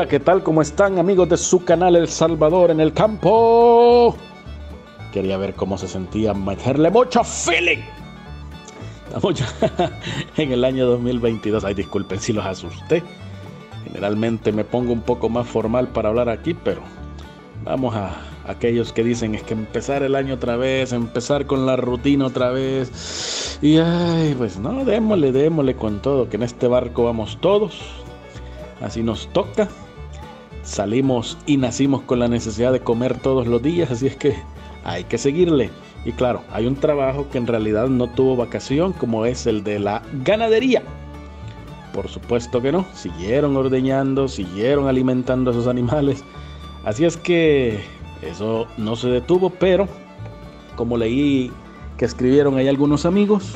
Hola, ¿qué tal? ¿Cómo están, amigos de su canal El Salvador en el campo? Quería ver cómo se sentía meterle mucho feeling. Estamos ya en el año 2022. Ay, disculpen si los asusté. Generalmente me pongo un poco más formal para hablar aquí, pero vamos a aquellos que dicen es que empezar el año otra vez, empezar con la rutina otra vez. Y ay, pues no, démosle con todo, que en este barco vamos todos. Así nos toca. Salimos y nacimos con la necesidad de comer todos los días, así es que hay que seguirle. Y claro, hay un trabajo que en realidad no tuvo vacación, como es el de la ganadería. Por supuesto que no, siguieron ordeñando, siguieron alimentando a sus animales. Así es que eso no se detuvo, pero como leí que escribieron ahí algunos amigos,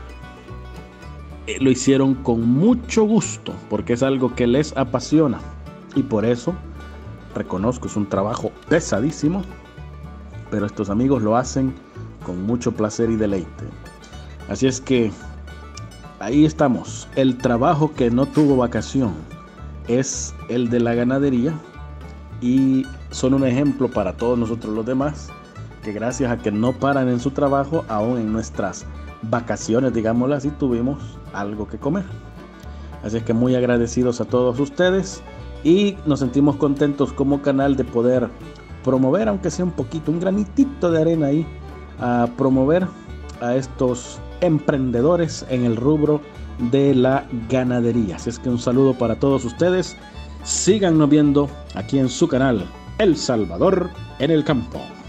lo hicieron con mucho gusto, porque es algo que les apasiona. Y por eso, reconozco, es un trabajo pesadísimo, pero estos amigos lo hacen con mucho placer y deleite. Así es que ahí estamos. El trabajo que no tuvo vacación es el de la ganadería, y son un ejemplo para todos nosotros los demás, que gracias a que no paran en su trabajo, aún en nuestras vacaciones, digámoslo así, tuvimos algo que comer. Así es que muy agradecidos a todos ustedes, y nos sentimos contentos como canal de poder promover, aunque sea un poquito, un granitito de arena ahí, a promover a estos emprendedores en el rubro de la ganadería. Así es que un saludo para todos ustedes. Síganos viendo aquí en su canal El Salvador en el campo.